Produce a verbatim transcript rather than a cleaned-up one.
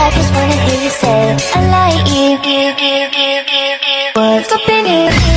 I just wanna hear you say I like you. What's up in here?